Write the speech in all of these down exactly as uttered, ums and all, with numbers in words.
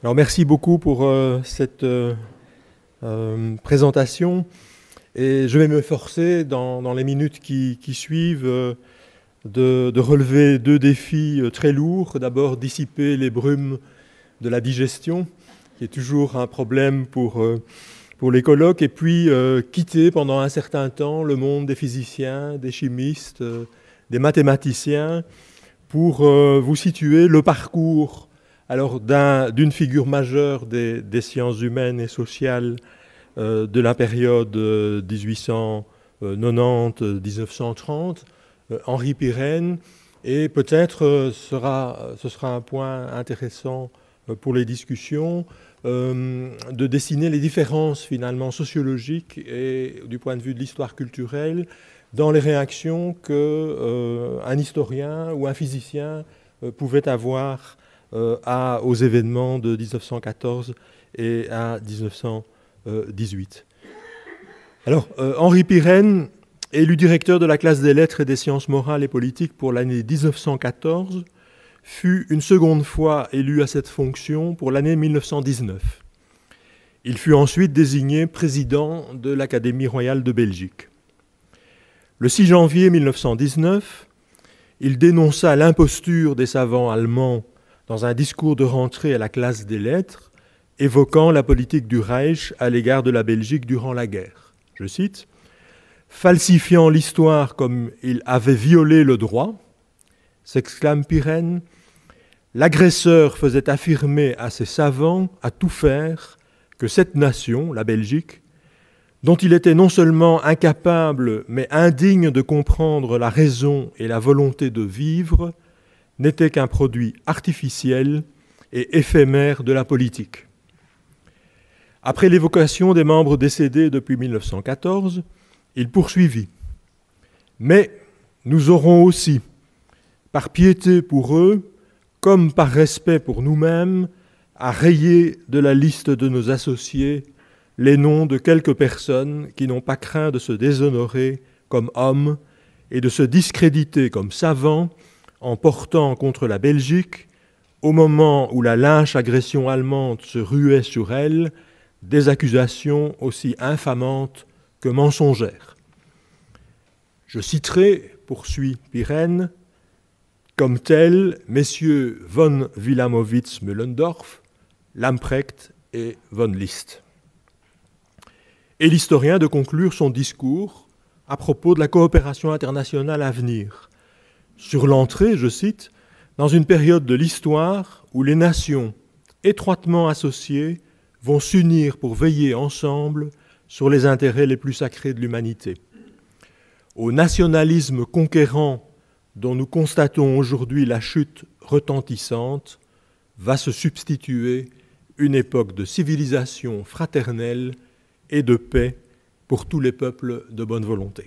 Alors merci beaucoup pour euh, cette euh, euh, présentation et je vais m'efforcer dans, dans les minutes qui, qui suivent euh, de, de relever deux défis euh, très lourds. D'abord dissiper les brumes de la digestion, qui est toujours un problème pour, euh, pour les colloques, et puis euh, quitter pendant un certain temps le monde des physiciens, des chimistes, euh, des mathématiciens, pour euh, vous situer le parcours alors d'un, d'une figure majeure des, des sciences humaines et sociales euh, de la période euh, dix-huit cent quatre-vingt-dix à dix-neuf cent trente, euh, Henri Pirenne, et peut-être euh, sera, ce sera un point intéressant euh, pour les discussions, euh, de dessiner les différences finalement sociologiques et du point de vue de l'histoire culturelle dans les réactions qu'un euh, historien ou un physicien euh, pouvait avoir euh, à, aux événements de dix-neuf cent quatorze et à dix-neuf cent dix-huit. Alors, euh, Henri Pirenne, élu directeur de la classe des lettres et des sciences morales et politiques pour l'année dix-neuf cent quatorze, fut une seconde fois élu à cette fonction pour l'année mille neuf cent dix-neuf. Il fut ensuite désigné président de l'Académie royale de Belgique. Le six janvier mille neuf cent dix-neuf, il dénonça l'imposture des savants allemands dans un discours de rentrée à la classe des lettres, évoquant la politique du Reich à l'égard de la Belgique durant la guerre. Je cite, « Falsifiant l'histoire comme il avait violé le droit, s'exclame Pirenne, l'agresseur faisait affirmer à ses savants à tout faire que cette nation, la Belgique, dont il était non seulement incapable, mais indigne de comprendre la raison et la volonté de vivre, n'était qu'un produit artificiel et éphémère de la politique. » Après l'évocation des membres décédés depuis mille neuf cent quatorze, il poursuivit. « Mais nous aurons aussi, par piété pour eux, comme par respect pour nous-mêmes, à rayer de la liste de nos associés les noms de quelques personnes qui n'ont pas craint de se déshonorer comme hommes et de se discréditer comme savants en portant contre la Belgique, au moment où la lynche agression allemande se ruait sur elle, des accusations aussi infamantes que mensongères. Je citerai, poursuit Pirenne, comme tels, messieurs von Wilamowitz-Müllendorf, Lamprecht et von List. Et l'historien de conclure son discours à propos de la coopération internationale à venir. Sur l'entrée, je cite, dans une période de l'histoire où les nations étroitement associées vont s'unir pour veiller ensemble sur les intérêts les plus sacrés de l'humanité. Au nationalisme conquérant dont nous constatons aujourd'hui la chute retentissante, va se substituer une époque de civilisation fraternelle et de paix pour tous les peuples de bonne volonté.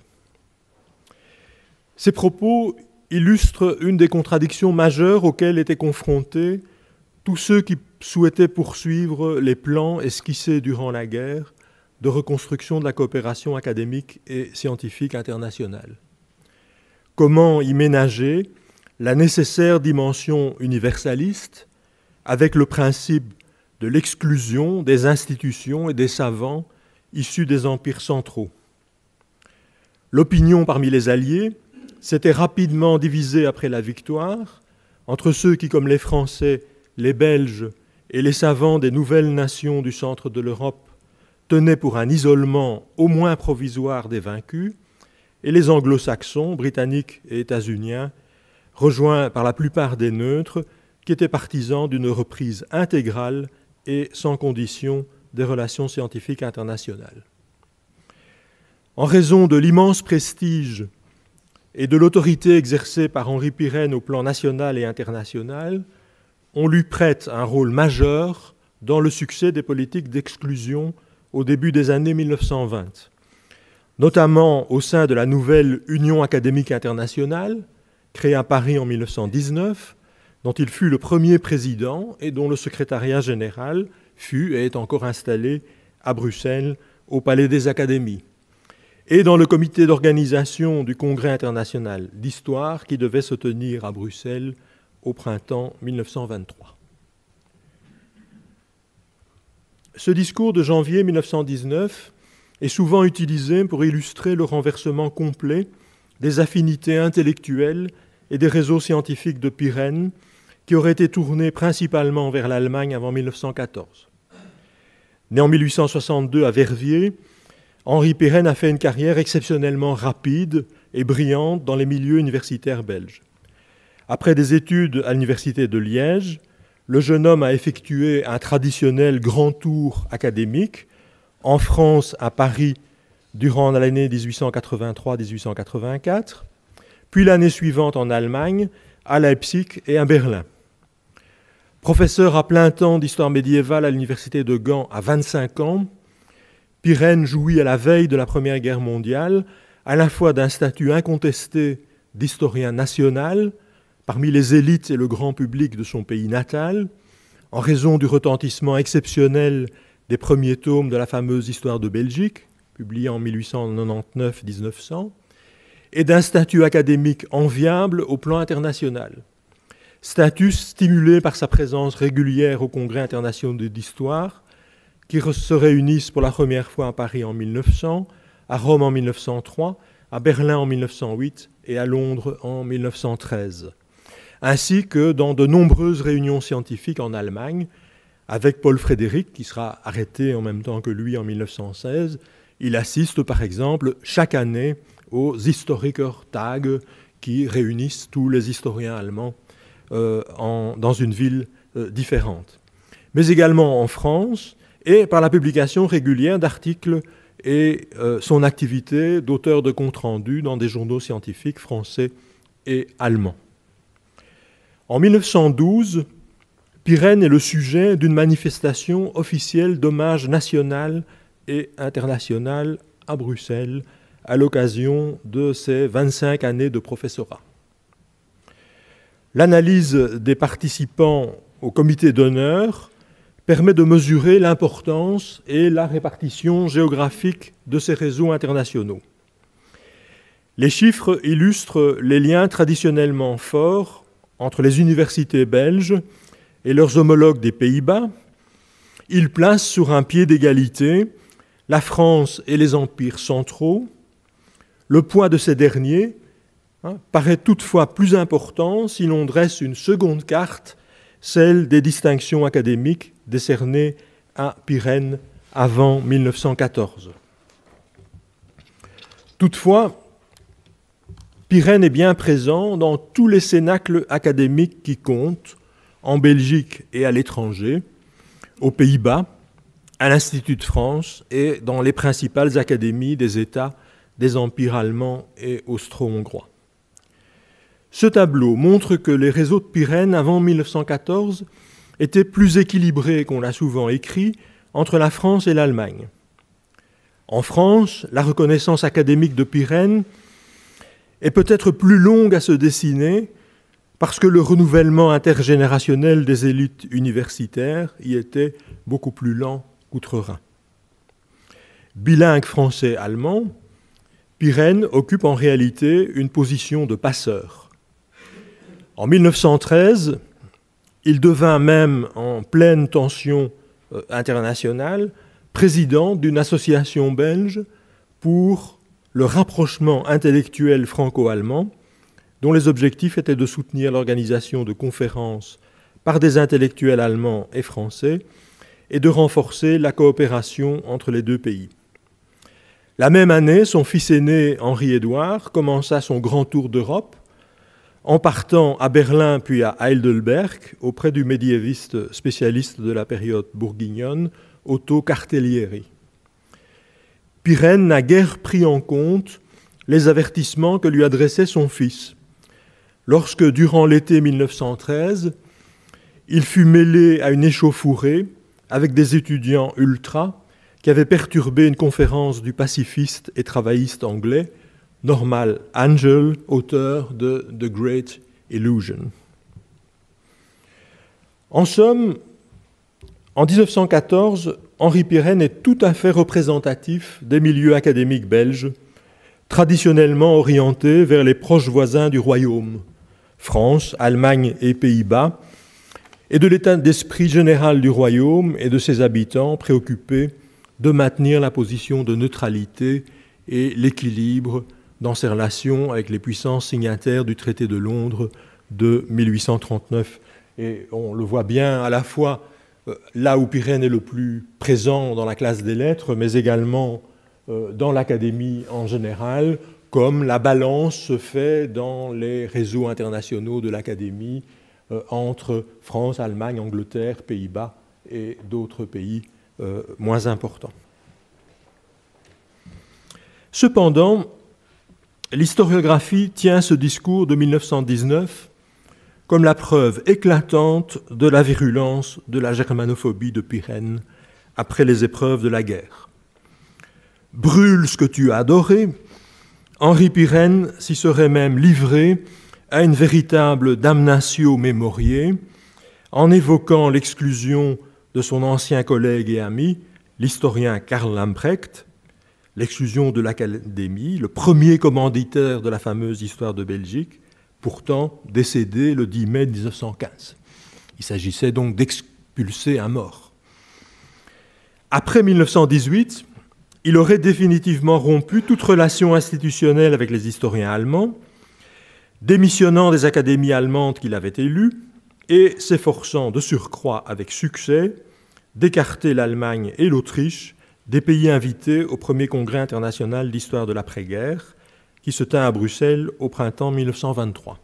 Ces propos illustrent une des contradictions majeures auxquelles étaient confrontés tous ceux qui souhaitaient poursuivre les plans esquissés durant la guerre de reconstruction de la coopération académique et scientifique internationale. Comment y ménager la nécessaire dimension universaliste avec le principe de l'exclusion des institutions et des savants issus des empires centraux. L'opinion parmi les Alliés s'était rapidement divisée après la victoire entre ceux qui, comme les Français, les Belges et les savants des nouvelles nations du centre de l'Europe, tenaient pour un isolement au moins provisoire des vaincus, et les anglo-saxons, britanniques et états-uniens, rejoints par la plupart des neutres, qui étaient partisans d'une reprise intégrale et sans condition des relations scientifiques internationales. En raison de l'immense prestige et de l'autorité exercée par Henri Pirenne au plan national et international, on lui prête un rôle majeur dans le succès des politiques d'exclusion au début des années mille neuf cent vingt, notamment au sein de la nouvelle Union académique internationale, créée à Paris en mille neuf cent dix-neuf, dont il fut le premier président et dont le secrétariat général fut et est encore installé à Bruxelles, au Palais des Académies, et dans le comité d'organisation du Congrès international d'histoire qui devait se tenir à Bruxelles au printemps mille neuf cent vingt-trois. Ce discours de janvier mille neuf cent dix-neuf est souvent utilisé pour illustrer le renversement complet des affinités intellectuelles et des réseaux scientifiques de Pirenne, qui auraient été tournés principalement vers l'Allemagne avant mille neuf cent quatorze. Né en mille huit cent soixante-deux à Verviers, Henri Pirenne a fait une carrière exceptionnellement rapide et brillante dans les milieux universitaires belges. Après des études à l'université de Liège, le jeune homme a effectué un traditionnel grand tour académique en France, à Paris, durant l'année dix-huit cent quatre-vingt-trois dix-huit cent quatre-vingt-quatre, puis l'année suivante en Allemagne, à Leipzig et à Berlin. Professeur à plein temps d'histoire médiévale à l'université de Gand à vingt-cinq ans, Pirenne jouit à la veille de la Première Guerre mondiale à la fois d'un statut incontesté d'historien national parmi les élites et le grand public de son pays natal, en raison du retentissement exceptionnel des premiers tomes de la fameuse Histoire de Belgique, publiée en mille huit cent quatre-vingt-dix-neuf à mille neuf cents, et d'un statut académique enviable au plan international. Statut stimulé par sa présence régulière au Congrès international d'histoire, qui se réunissent pour la première fois à Paris en mille neuf cents, à Rome en mille neuf cent trois, à Berlin en mille neuf cent huit et à Londres en mille neuf cent treize, ainsi que dans de nombreuses réunions scientifiques en Allemagne, avec Paul Frédéric, qui sera arrêté en même temps que lui en mille neuf cent seize. Il assiste par exemple chaque année aux Historikertage qui réunissent tous les historiens allemands euh, en, dans une ville euh, différente. Mais également en France, et par la publication régulière d'articles et euh, son activité d'auteur de comptes rendus dans des journaux scientifiques français et allemands. En mille neuf cent douze, Pirenne est le sujet d'une manifestation officielle d'hommage national et international à Bruxelles à l'occasion de ses vingt-cinq années de professorat. L'analyse des participants au comité d'honneur permet de mesurer l'importance et la répartition géographique de ces réseaux internationaux. Les chiffres illustrent les liens traditionnellement forts entre les universités belges et leurs homologues des Pays-Bas. Ils placent sur un pied d'égalité la France et les empires centraux. Le poids de ces derniers hein, paraît toutefois plus important si l'on dresse une seconde carte, celle des distinctions académiques décernées à Pirenne avant mille neuf cent quatorze. Toutefois, Pirenne est bien présent dans tous les cénacles académiques qui comptent, en Belgique et à l'étranger, aux Pays-Bas, à l'Institut de France et dans les principales académies des États des empires allemands et austro-hongrois. Ce tableau montre que les réseaux de Pirenne avant mille neuf cent quatorze étaient plus équilibrés qu'on l'a souvent écrit entre la France et l'Allemagne. En France, la reconnaissance académique de Pirenne est peut-être plus longue à se dessiner parce que le renouvellement intergénérationnel des élites universitaires y était beaucoup plus lent qu'outre-Rhin. Bilingue français-allemand, Pirenne occupe en réalité une position de passeur. En mille neuf cent treize, il devint même, en pleine tension euh, internationale, président d'une association belge pour le rapprochement intellectuel franco-allemand, dont les objectifs étaient de soutenir l'organisation de conférences par des intellectuels allemands et français et de renforcer la coopération entre les deux pays. La même année, son fils aîné, Henri-Édouard, commença son grand tour d'Europe en partant à Berlin puis à Heidelberg auprès du médiéviste spécialiste de la période bourguignonne, Otto Cartellieri. Pirenne n'a guère pris en compte les avertissements que lui adressait son fils. Lorsque, durant l'été mille neuf cent treize, il fut mêlé à une échauffourée avec des étudiants ultras qui avaient perturbé une conférence du pacifiste et travailliste anglais, Norman Angell, auteur de The Great Illusion. En somme, en dix-neuf cent quatorze, Henri Pirenne est tout à fait représentatif des milieux académiques belges, traditionnellement orientés vers les proches voisins du royaume, France, Allemagne et Pays-Bas, et de l'état d'esprit général du royaume et de ses habitants préoccupés de maintenir la position de neutralité et l'équilibre dans ses relations avec les puissances signataires du traité de Londres de mille huit cent trente-neuf. Et on le voit bien à la fois là où Pirenne est le plus présent dans la classe des lettres, mais également dans l'académie en général, comme la balance se fait dans les réseaux internationaux de l'académie entre France, Allemagne, Angleterre, Pays-Bas et d'autres pays Euh, moins important. Cependant, l'historiographie tient ce discours de mille neuf cent dix-neuf comme la preuve éclatante de la virulence de la germanophobie de Pirenne après les épreuves de la guerre. Brûle ce que tu as adoré, Henri Pirenne s'y serait même livré à une véritable damnatio memoriae en évoquant l'exclusion de son ancien collègue et ami, l'historien Karl Lamprecht, l'exclusion de l'Académie, le premier commanditaire de la fameuse Histoire de Belgique, pourtant décédé le dix mai mille neuf cent quinze. Il s'agissait donc d'expulser un mort. Après mille neuf cent dix-huit, il aurait définitivement rompu toute relation institutionnelle avec les historiens allemands, démissionnant des académies allemandes qu'il avait élues et s'efforçant de surcroît avec succès d'écarter l'Allemagne et l'Autriche des pays invités au premier congrès international d'histoire de l'après-guerre qui se tint à Bruxelles au printemps mille neuf cent vingt-trois.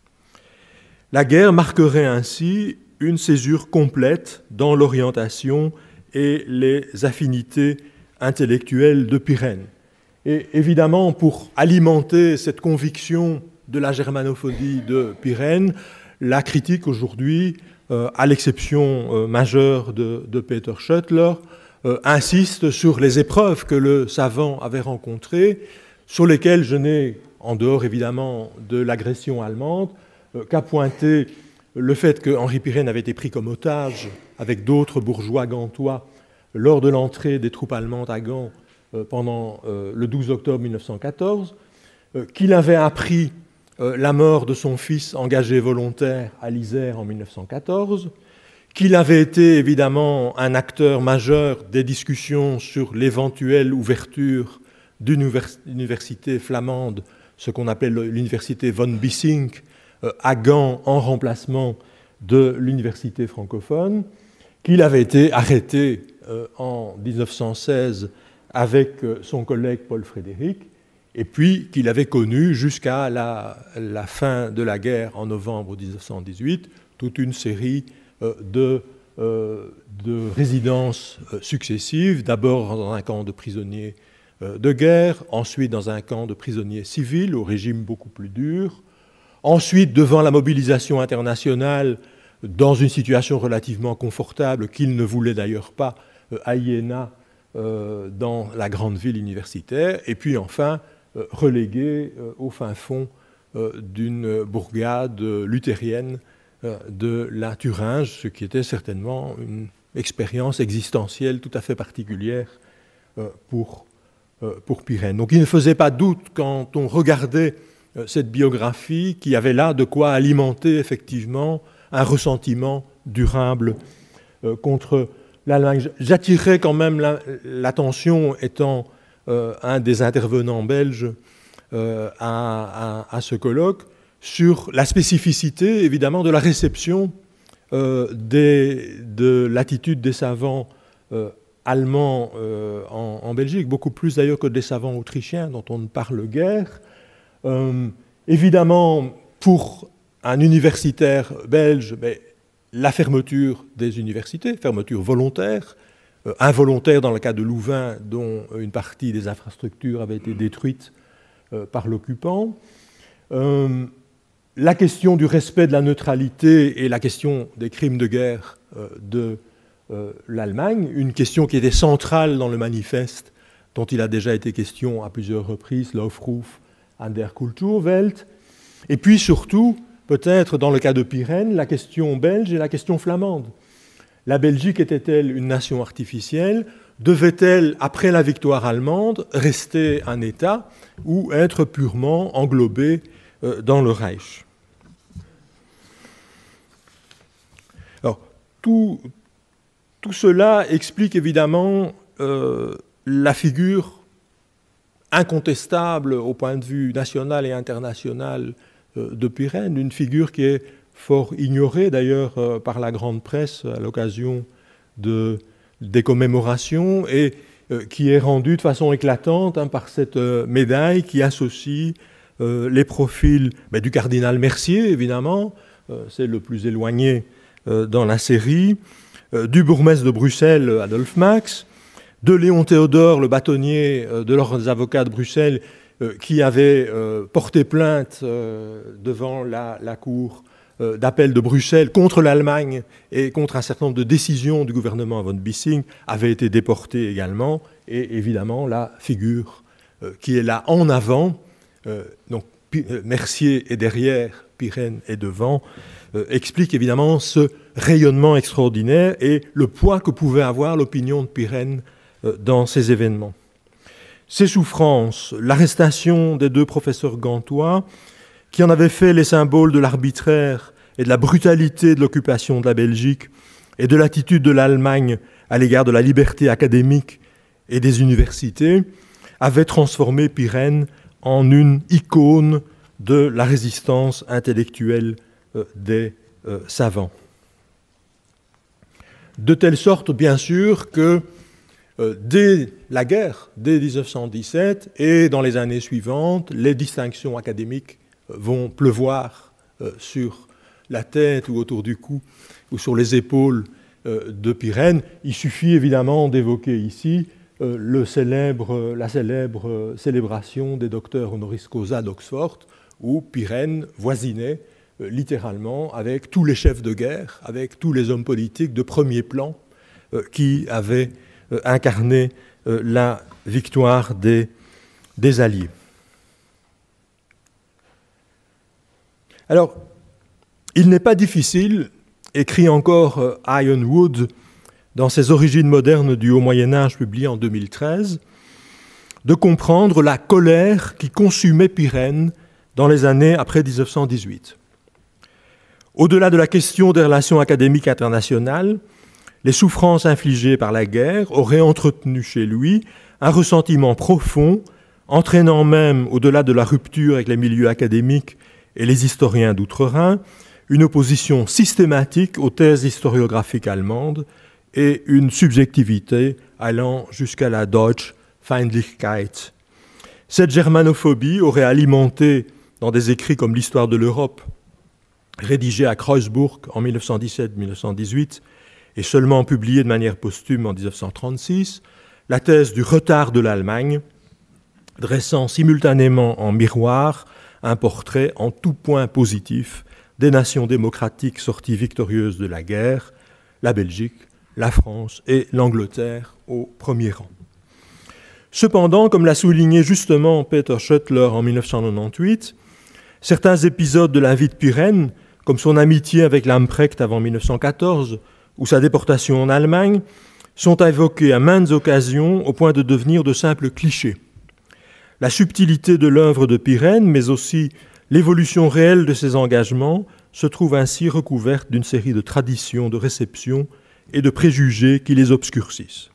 La guerre marquerait ainsi une césure complète dans l'orientation et les affinités intellectuelles de Pirenne. Et évidemment, pour alimenter cette conviction de la germanophobie de Pirenne, la critique aujourd'hui, euh, à l'exception euh, majeure de, de Peter Schoettler, euh, insiste sur les épreuves que le savant avait rencontrées, sur lesquelles je n'ai, en dehors évidemment de l'agression allemande, euh, qu'à pointer le fait que Henri Pirenne avait été pris comme otage avec d'autres bourgeois gantois lors de l'entrée des troupes allemandes à Gand euh, pendant euh, le douze octobre mille neuf cent quatorze, euh, qu'il avait appris Euh, la mort de son fils engagé volontaire à l'Isère en mille neuf cent quatorze, qu'il avait été évidemment un acteur majeur des discussions sur l'éventuelle ouverture d'une université flamande, ce qu'on appelle l'université von Bissing, euh, à Gand en remplacement de l'université francophone, qu'il avait été arrêté euh, en mille neuf cent seize avec euh, son collègue Paul Frédéric, et puis qu'il avait connu jusqu'à la, la fin de la guerre en novembre mille neuf cent dix-huit toute une série euh, de, euh, de résidences euh, successives, d'abord dans un camp de prisonniers euh, de guerre, ensuite dans un camp de prisonniers civils au régime beaucoup plus dur, ensuite devant la mobilisation internationale dans une situation relativement confortable qu'il ne voulait d'ailleurs pas euh, à Iéna, euh, dans la grande ville universitaire, et puis enfin relégué au fin fond d'une bourgade luthérienne de la Thuringe, ce qui était certainement une expérience existentielle tout à fait particulière pour, pour Pirenne. Donc il ne faisait pas doute quand on regardait cette biographie qu'il y avait là de quoi alimenter effectivement un ressentiment durable contre l'Allemagne. J'attirerai quand même l'attention, étant Euh, un des intervenants belges euh, à, à, à ce colloque, sur la spécificité, évidemment, de la réception euh, des, de l'attitude des savants euh, allemands euh, en, en Belgique, beaucoup plus d'ailleurs que des savants autrichiens dont on ne parle guère. Euh, évidemment, pour un universitaire belge, mais la fermeture des universités, fermeture volontaire, involontaire dans le cas de Louvain, dont une partie des infrastructures avait été détruite euh, par l'occupant. Euh, la question du respect de la neutralité et la question des crimes de guerre euh, de euh, l'Allemagne, une question qui était centrale dans le manifeste dont il a déjà été question à plusieurs reprises, l'Aufruf an der Kulturwelt. Et puis surtout, peut-être dans le cas de Pirenne, la question belge et la question flamande. La Belgique était-elle une nation artificielle? Devait-elle, après la victoire allemande, rester un État ou être purement englobée euh, dans le Reich? Alors, tout, tout cela explique évidemment euh, la figure incontestable au point de vue national et international euh, de Pirenne, une figure qui est fort ignorée d'ailleurs euh, par la grande presse à l'occasion de, des commémorations et euh, qui est rendue de façon éclatante hein, par cette euh, médaille qui associe euh, les profils ben, du cardinal Mercier, évidemment, euh, c'est le plus éloigné euh, dans la série, euh, du bourgmestre de Bruxelles, Adolphe Max, de Léon Théodore, le bâtonnier euh, de l'ordre des avocats de Bruxelles, euh, qui avait euh, porté plainte euh, devant la, la cour euh, d'appel de Bruxelles contre l'Allemagne et contre un certain nombre de décisions du gouvernement von Bissing, avait été déporté également. Et évidemment, la figure euh, qui est là en avant, euh, donc Mercier est derrière, Pirenne est devant, euh, explique évidemment ce rayonnement extraordinaire et le poids que pouvait avoir l'opinion de Pirenne euh, dans ces événements. Ces souffrances, l'arrestation des deux professeurs gantois, qui en avaient fait les symboles de l'arbitraire et de la brutalité de l'occupation de la Belgique et de l'attitude de l'Allemagne à l'égard de la liberté académique et des universités, avaient transformé Pirenne en une icône de la résistance intellectuelle euh, des euh, savants. De telle sorte, bien sûr, que euh, dès la guerre, dès dix-neuf cent dix-sept et dans les années suivantes, les distinctions académiques vont pleuvoir euh, sur la tête ou autour du cou ou sur les épaules euh, de Pirenne. Il suffit évidemment d'évoquer ici euh, le célèbre, la célèbre euh, célébration des docteurs honoris causa d'Oxford, où Pirenne voisinait euh, littéralement avec tous les chefs de guerre, avec tous les hommes politiques de premier plan euh, qui avaient euh, incarné euh, la victoire des, des Alliés. Alors, il n'est pas difficile, écrit encore euh, Ian Wood dans ses Origines modernes du Haut Moyen-Âge, publié en deux mille treize, de comprendre la colère qui consumait Pirenne dans les années après dix-neuf cent dix-huit. Au-delà de la question des relations académiques internationales, les souffrances infligées par la guerre auraient entretenu chez lui un ressentiment profond, entraînant même, au-delà de la rupture avec les milieux académiques et les historiens d'outre-Rhin, une opposition systématique aux thèses historiographiques allemandes et une subjectivité allant jusqu'à la Deutsche Feindlichkeit. Cette germanophobie aurait alimenté, dans des écrits comme l'Histoire de l'Europe, rédigé à Kreuzburg en mille neuf cent dix-sept mille neuf cent dix-huit et seulement publié de manière posthume en mille neuf cent trente-six, la thèse du retard de l'Allemagne, dressant simultanément en miroir un portrait en tout point positif des nations démocratiques sorties victorieuses de la guerre, la Belgique, la France et l'Angleterre au premier rang. Cependant, comme l'a souligné justement Peter Schoettler en mille neuf cent quatre-vingt-dix-huit, certains épisodes de la vie de Pirenne, comme son amitié avec Lamprecht avant mille neuf cent quatorze ou sa déportation en Allemagne, sont évoqués à maintes occasions au point de devenir de simples clichés. La subtilité de l'œuvre de Pirenne, mais aussi l'évolution réelle de ses engagements, se trouve ainsi recouverte d'une série de traditions, de réceptions et de préjugés qui les obscurcissent.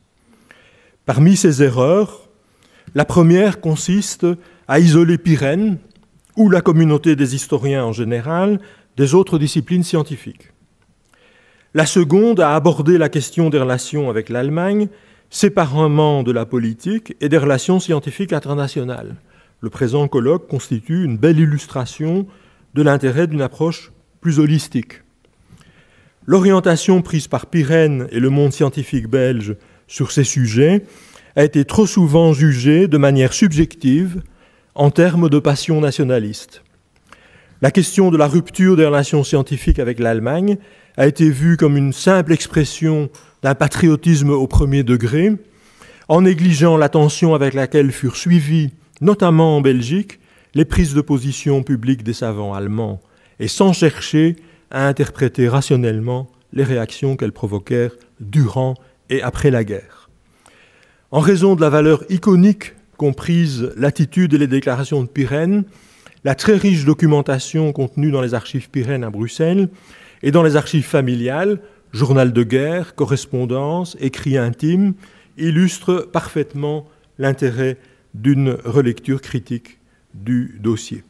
Parmi ces erreurs, la première consiste à isoler Pirenne, ou la communauté des historiens en général, des autres disciplines scientifiques. La seconde à aborder la question des relations avec l'Allemagne, séparément de la politique et des relations scientifiques internationales. Le présent colloque constitue une belle illustration de l'intérêt d'une approche plus holistique. L'orientation prise par Pirenne et le monde scientifique belge sur ces sujets a été trop souvent jugée de manière subjective en termes de passion nationaliste. La question de la rupture des relations scientifiques avec l'Allemagne a été vue comme une simple expression d'un patriotisme au premier degré, en négligeant l'attention avec laquelle furent suivies, notamment en Belgique, les prises de position publiques des savants allemands, et sans chercher à interpréter rationnellement les réactions qu'elles provoquèrent durant et après la guerre. En raison de la valeur iconique comprise l'attitude et les déclarations de Pirenne, la très riche documentation contenue dans les archives Pirenne à Bruxelles et dans les archives familiales, journal de guerre, correspondance, écrits intimes, illustrent parfaitement l'intérêt d'une relecture critique du dossier.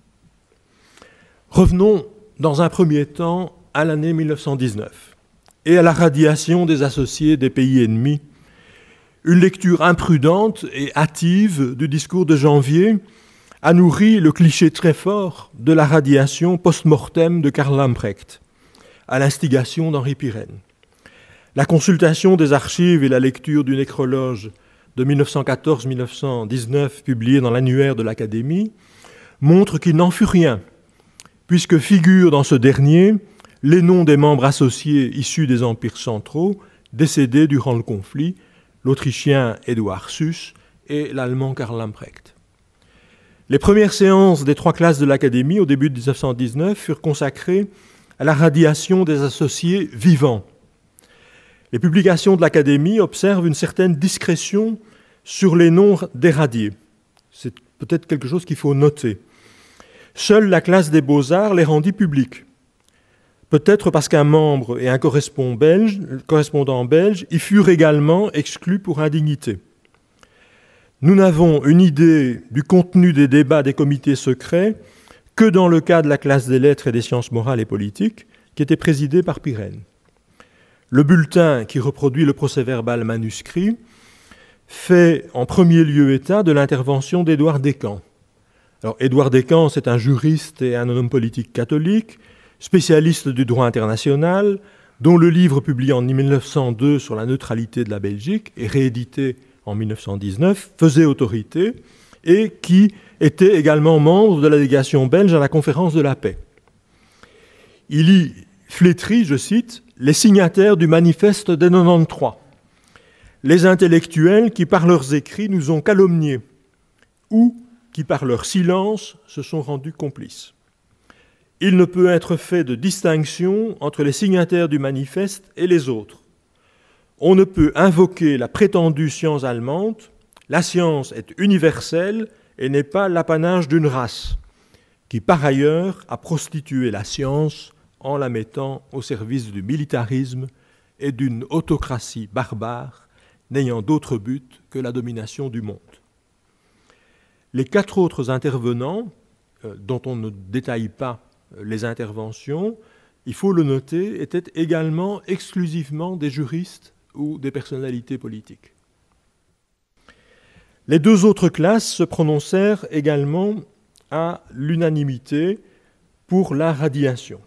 Revenons dans un premier temps à l'année mille neuf cent dix-neuf et à la radiation des associés des pays ennemis. Une lecture imprudente et hâtive du discours de janvier a nourri le cliché très fort de la radiation post-mortem de Karl Lamprecht, à l'instigation d'Henri Pirenne. La consultation des archives et la lecture du nécrologe de mille neuf cent quatorze à mille neuf cent dix-neuf, publié dans l'annuaire de l'Académie, montrent qu'il n'en fut rien, puisque figurent dans ce dernier les noms des membres associés issus des empires centraux, décédés durant le conflit, l'Autrichien Eduard Suess et l'Allemand Karl Lamprecht. Les premières séances des trois classes de l'Académie, au début de mille neuf cent dix-neuf, furent consacrées à la radiation des associés vivants. Les publications de l'Académie observent une certaine discrétion sur les noms des radiés. C'est peut-être quelque chose qu'il faut noter. Seule la classe des Beaux-Arts les rendit publics. Peut-être parce qu'un membre et un correspondant belge, correspondant belge y furent également exclus pour indignité. Nous n'avons une idée du contenu des débats des comités secrets que dans le cas de la classe des lettres et des sciences morales et politiques, qui était présidée par Pirenne. Le bulletin qui reproduit le procès-verbal manuscrit fait en premier lieu état de l'intervention d'Édouard Descamps. Alors, Édouard Descamps, c'est un juriste et un homme politique catholique, spécialiste du droit international, dont le livre publié en mille neuf cent deux sur la neutralité de la Belgique et réédité en mille neuf cent dix-neuf faisait autorité et qui était également membre de la délégation belge à la conférence de la paix. Il y flétrit, je cite, « les signataires du manifeste des quatre-vingt-treize, les intellectuels qui par leurs écrits nous ont calomniés ou qui par leur silence se sont rendus complices. Il ne peut être fait de distinction entre les signataires du manifeste et les autres. On ne peut invoquer la prétendue science allemande. La science est universelle et n'est pas l'apanage d'une race, qui par ailleurs a prostitué la science en la mettant au service du militarisme et d'une autocratie barbare n'ayant d'autre but que la domination du monde. » Les quatre autres intervenants, euh, dont on ne détaille pas les interventions, il faut le noter, étaient également exclusivement des juristes ou des personnalités politiques. Les deux autres classes se prononcèrent également à l'unanimité pour la radiation.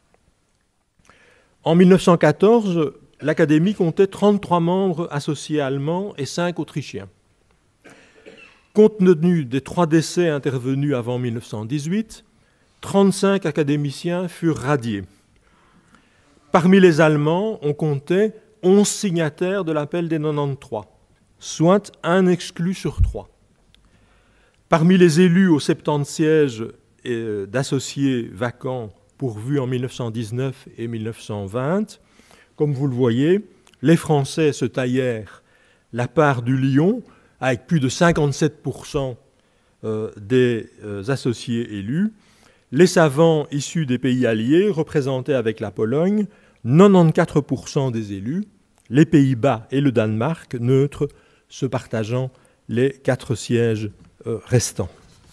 En mille neuf cent quatorze, l'Académie comptait trente-trois membres associés allemands et cinq autrichiens. Compte tenu des trois décès intervenus avant mille neuf cent dix-huit, trente-cinq académiciens furent radiés. Parmi les Allemands, on comptait onze signataires de l'appel des quatre-vingt-treize, soit un exclu sur trois. Parmi les élus aux soixante-dix sièges d'associés vacants pourvus en mille neuf cent dix-neuf et mille neuf cent vingt, comme vous le voyez, les Français se taillèrent la part du lion avec plus de cinquante-sept pour cent des associés élus. Les savants issus des pays alliés représentaient avec la Pologne quatre-vingt-quatorze pour cent des élus, les Pays-Bas et le Danemark, neutres, se partageant les quatre sièges restants.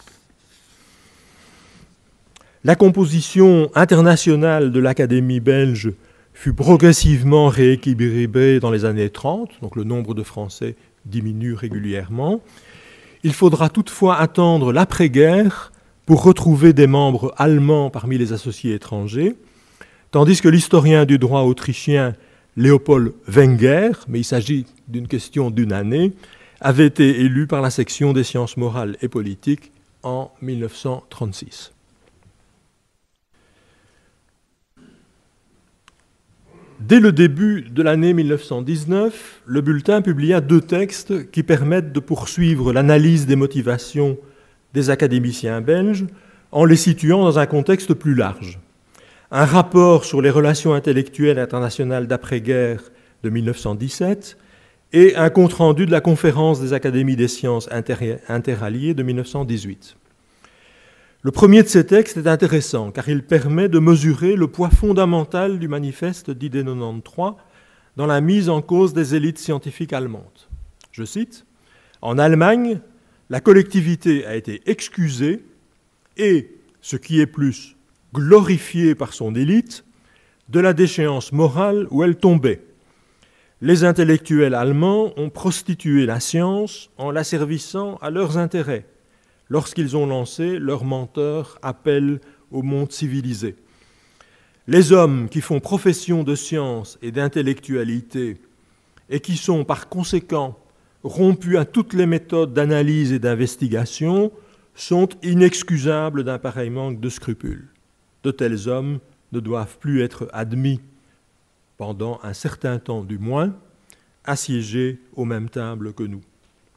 La composition internationale de l'Académie belge fut progressivement rééquilibrée dans les années trente, donc le nombre de Français diminue régulièrement. Il faudra toutefois attendre l'après-guerre pour retrouver des membres allemands parmi les associés étrangers, tandis que l'historien du droit autrichien Léopold Wenger, mais il s'agit d'une question d'une année, avait été élu par la section des sciences morales et politiques en mille neuf cent trente-six. Dès le début de l'année mille neuf cent dix-neuf, le bulletin publia deux textes qui permettent de poursuivre l'analyse des motivations des académiciens belges en les situant dans un contexte plus large. Un rapport sur les relations intellectuelles internationales d'après-guerre de mille neuf cent dix-sept et un compte-rendu de la conférence des académies des sciences inter- interalliées de mille neuf cent dix-huit. Le premier de ces textes est intéressant car il permet de mesurer le poids fondamental du manifeste d'Idée quatre-vingt-treize dans la mise en cause des élites scientifiques allemandes. Je cite, « En Allemagne, la collectivité a été excusée et, ce qui est plus, glorifiée par son élite, de la déchéance morale où elle tombait. Les intellectuels allemands ont prostitué la science en l'asservissant à leurs intérêts, lorsqu'ils ont lancé leur menteur appel au monde civilisé. Les hommes qui font profession de science et d'intellectualité et qui sont par conséquent rompus à toutes les méthodes d'analyse et d'investigation sont inexcusables d'un pareil manque de scrupules. De tels hommes ne doivent plus être admis, pendant un certain temps du moins, assiégés aux mêmes tables que nous. »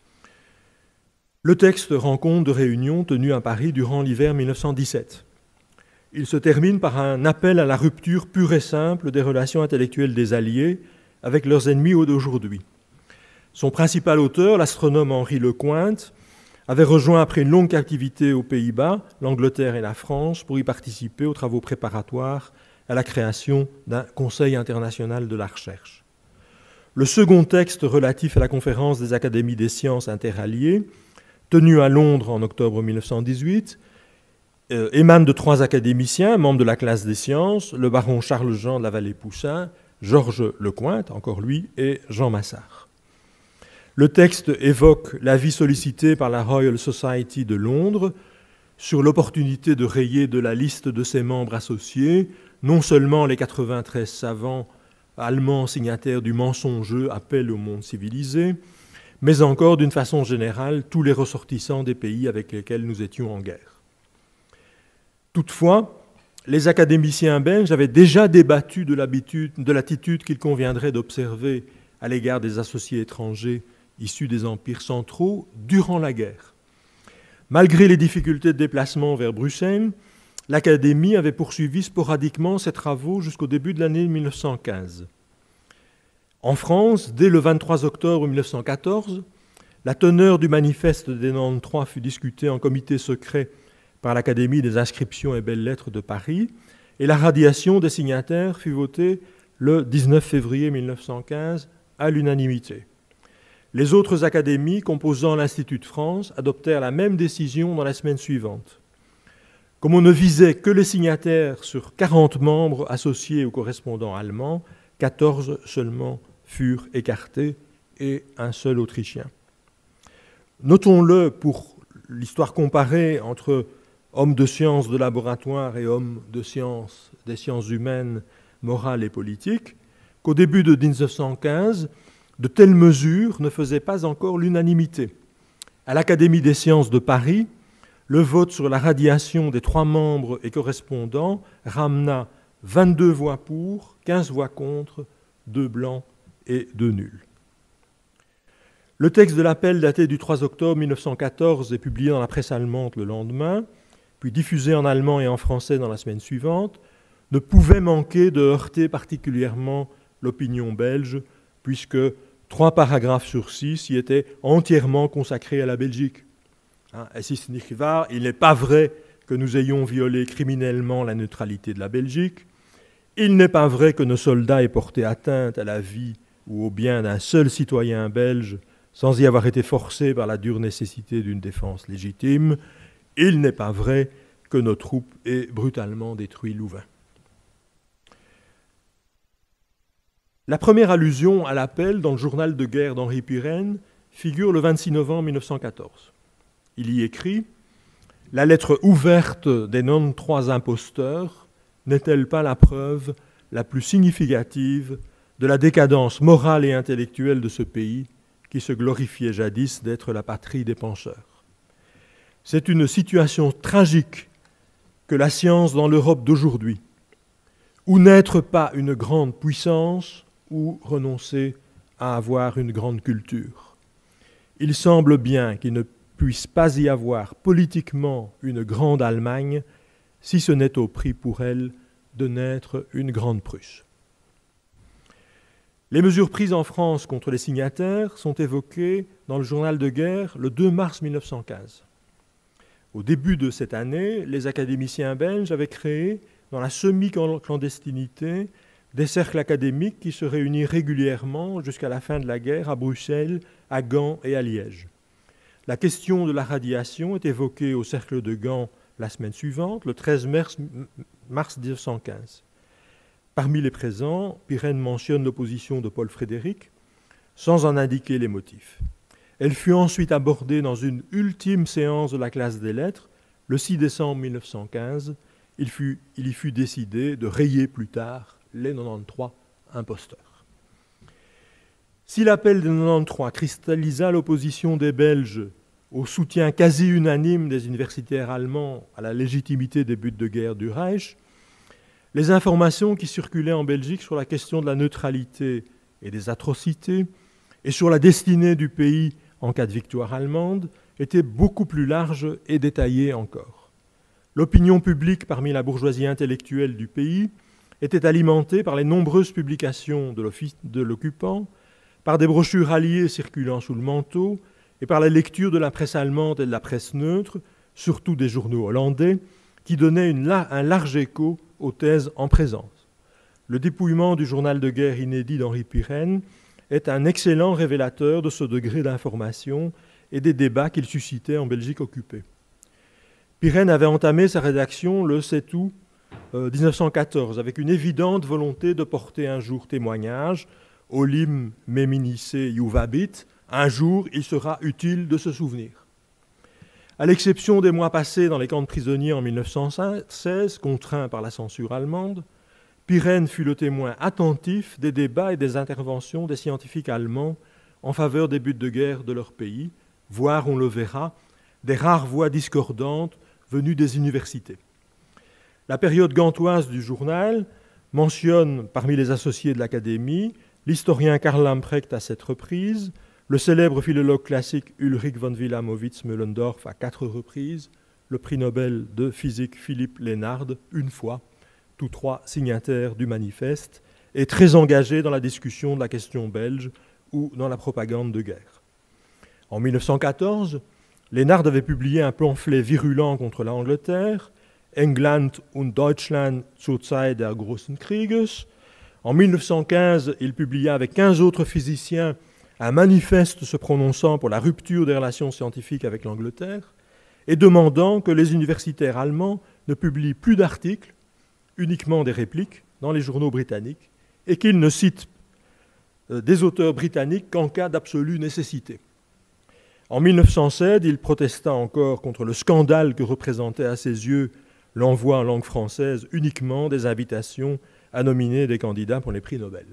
Le texte rend compte de réunions tenues à Paris durant l'hiver mille neuf cent dix-sept. Il se termine par un appel à la rupture pure et simple des relations intellectuelles des Alliés avec leurs ennemis d'aujourd'hui. Son principal auteur, l'astronome Henri Lecointre, avait rejoint après une longue captivité aux Pays-Bas, l'Angleterre et la France pour y participer aux travaux préparatoires à la création d'un Conseil international de la recherche. Le second texte relatif à la conférence des académies des sciences interalliées, tenu à Londres en octobre mille neuf cent dix-huit, euh, émane de trois académiciens, membres de la classe des sciences, le baron Charles-Jean de la Vallée-Poussin, Georges Lecointre, encore lui, et Jean Massard. Le texte évoque l'avis sollicité par la Royal Society de Londres sur l'opportunité de rayer de la liste de ses membres associés non seulement les quatre-vingt-treize savants allemands signataires du mensongeux appel au monde civilisé, mais encore, d'une façon générale, tous les ressortissants des pays avec lesquels nous étions en guerre. Toutefois, les académiciens belges avaient déjà débattu de l'attitude qu'il conviendrait d'observer à l'égard des associés étrangers issus des empires centraux durant la guerre. Malgré les difficultés de déplacement vers Bruxelles, l'Académie avait poursuivi sporadiquement ses travaux jusqu'au début de l'année mille neuf cent quinze. En France, dès le vingt-trois octobre mille neuf cent quatorze, la teneur du manifeste des quatre-vingt-treize fut discutée en comité secret par l'Académie des inscriptions et belles-lettres de Paris, et la radiation des signataires fut votée le dix-neuf février mille neuf cent quinze à l'unanimité. Les autres académies composant l'Institut de France adoptèrent la même décision dans la semaine suivante. Comme on ne visait que les signataires sur quarante membres associés aux correspondants allemands, quatorze seulement furent écartés et un seul Autrichien. Notons-le pour l'histoire comparée entre hommes de sciences de laboratoire et hommes de sciences, des sciences humaines, morales et politiques, qu'au début de mille neuf cent quinze, de telles mesures ne faisaient pas encore l'unanimité. À l'Académie des sciences de Paris, le vote sur la radiation des trois membres et correspondants ramena vingt-deux voix pour, quinze voix contre, deux blancs et deux nuls. Le texte de l'appel daté du trois octobre mille neuf cent quatorze est publié dans la presse allemande le lendemain, puis diffusé en allemand et en français dans la semaine suivante, ne pouvait manquer de heurter particulièrement l'opinion belge, puisque trois paragraphes sur six y étaient entièrement consacrés à la Belgique. Hein, es ist nicht wahr, il n'est pas vrai que nous ayons violé criminellement la neutralité de la Belgique. Il n'est pas vrai que nos soldats aient porté atteinte à la vie ou au bien d'un seul citoyen belge sans y avoir été forcés par la dure nécessité d'une défense légitime. Il n'est pas vrai que nos troupes aient brutalement détruit Louvain. La première allusion à l'appel dans le journal de guerre d'Henri Pirenne figure le vingt-six novembre mille neuf cent quatorze. Il y écrit « La lettre ouverte des quatre-vingt-treize imposteurs n'est-elle pas la preuve la plus significative de la décadence morale et intellectuelle de ce pays qui se glorifiait jadis d'être la patrie des penseurs. C'est une situation tragique que la science dans l'Europe d'aujourd'hui, ou n'être pas une grande puissance, ou renoncer à avoir une grande culture. Il semble bien qu'il ne puisse pas y avoir politiquement une grande Allemagne si ce n'est au prix pour elle de naître une grande Prusse. » Les mesures prises en France contre les signataires sont évoquées dans le journal de guerre le deux mars mille neuf cent quinze. Au début de cette année, les académiciens belges avaient créé, dans la semi-clandestinité, des cercles académiques qui se réunissent régulièrement jusqu'à la fin de la guerre à Bruxelles, à Gand et à Liège. La question de la radiation est évoquée au cercle de Gand la semaine suivante, le treize mars mille neuf cent quinze. Parmi les présents, Pirenne mentionne l'opposition de Paul Frédéric, sans en indiquer les motifs. Elle fut ensuite abordée dans une ultime séance de la classe des lettres, le six décembre mille neuf cent quinze. Il, fut, il y fut décidé de rayer plus tard les quatre-vingt-treize imposteurs. Si l'appel des quatre-vingt-treize cristallisa l'opposition des Belges au soutien quasi unanime des universitaires allemands à la légitimité des buts de guerre du Reich, les informations qui circulaient en Belgique sur la question de la neutralité et des atrocités et sur la destinée du pays en cas de victoire allemande étaient beaucoup plus larges et détaillées encore. L'opinion publique parmi la bourgeoisie intellectuelle du pays était alimentée par les nombreuses publications de l'occupant, par des brochures alliées circulant sous le manteau et par la lecture de la presse allemande et de la presse neutre, surtout des journaux hollandais, qui donnaient une, un large écho aux thèses en présence. Le dépouillement du journal de guerre inédit d'Henri Pirenne est un excellent révélateur de ce degré d'information et des débats qu'il suscitait en Belgique occupée. Pirenne avait entamé sa rédaction le sept août mille neuf cent quatorze avec une évidente volonté de porter un jour témoignage, Olim meminice juvabit, un jour il sera utile de se souvenir. À l'exception des mois passés dans les camps de prisonniers en mille neuf cent seize, contraints par la censure allemande, Pirenne fut le témoin attentif des débats et des interventions des scientifiques allemands en faveur des buts de guerre de leur pays, voire, on le verra, des rares voix discordantes venues des universités. La période gantoise du journal mentionne, parmi les associés de l'Académie, l'historien Karl Lamprecht à sept reprises, le célèbre philologue classique Ulrich von Wilamowitz-Mühlendorf à quatre reprises, le prix Nobel de physique Philippe Lénard une fois, tous trois signataires du manifeste, et très engagés dans la discussion de la question belge ou dans la propagande de guerre. En mille neuf cent quatorze, Lénard avait publié un pamphlet virulent contre l'Angleterre, England und Deutschland zur Zeit der großen Krieges. En mille neuf cent quinze, il publia avec quinze autres physiciens un manifeste se prononçant pour la rupture des relations scientifiques avec l'Angleterre et demandant que les universitaires allemands ne publient plus d'articles, uniquement des répliques, dans les journaux britanniques et qu'ils ne citent des auteurs britanniques qu'en cas d'absolue nécessité. En mille neuf cent sept, il protesta encore contre le scandale que représentait à ses yeux l'envoi en langue française uniquement des invitations à nominer des candidats pour les prix Nobel.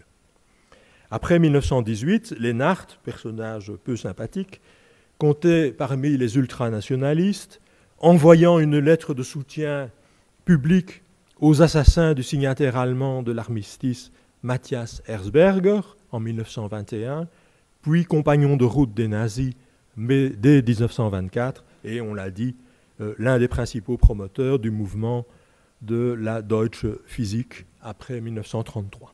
Après mille neuf cent dix-huit, Lénard, personnage peu sympathique, comptait parmi les ultranationalistes, envoyant une lettre de soutien public aux assassins du signataire allemand de l'armistice Matthias Erzberger en mille neuf cent vingt et un, puis compagnon de route des nazis mais dès mille neuf cent vingt-quatre, et on l'a dit, euh, l'un des principaux promoteurs du mouvement de la Deutsche Physik après mille neuf cent trente-trois.